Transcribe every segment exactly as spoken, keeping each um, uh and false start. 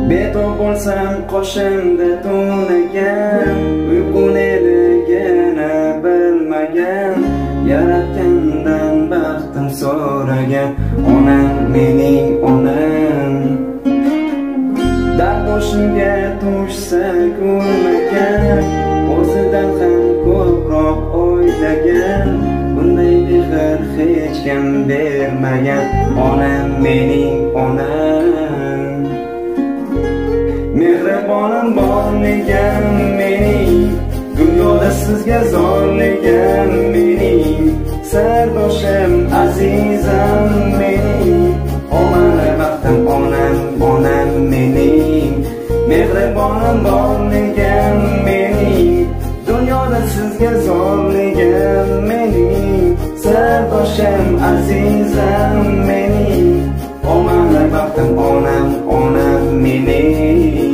betob bo'lsam qoshimda tunagan, uyqu neligini bilmagan, yaratgandan baxtim so'ragan onam mening onam. Dard boshimga tushsa ko'rmagan, o'zidan ham ko'proq o'ylagan, bunday mehr hech kim bermagan onam mening onam. Mehribonim borligim mening, dunyoda sizga zorligim mening, sardoshim azizam mening, omana baxtim onam onam mening. Mehribonim borligim mening, dunyoda sizga zorligim mening, sardoshim azizam mening, omana baxtim onam onam mening.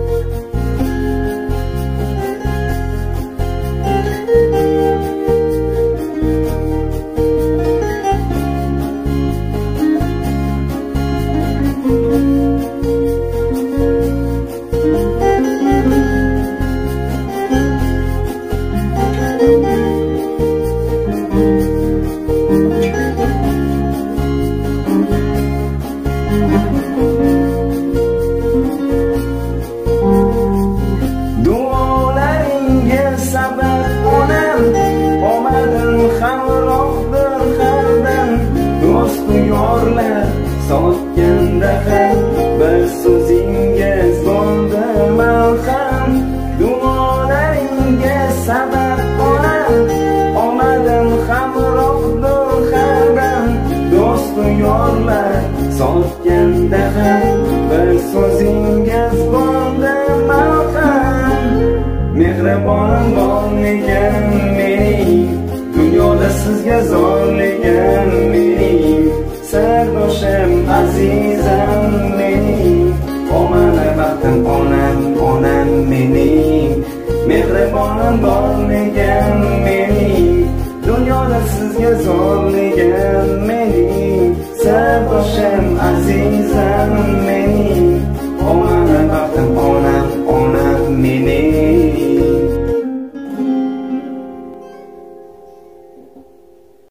Duolaringiz sabab onam, omadim hamrohdir qalbim, do'stu yorlar sotganda ham bir so'zingiz bo'ldi malham. Duolaringiz sabab onam, omadim hamrohdir qalbim, do'stu yorlar sotganda ham bir so'zingiz bo'ldi malham. Mehribonim borligim mening, dunyoda sizga zorligim mening, sardoshim azizam mening, omana baxtim onam onam mening. Mehribonim borligim mening, dunyoda sizga zorligim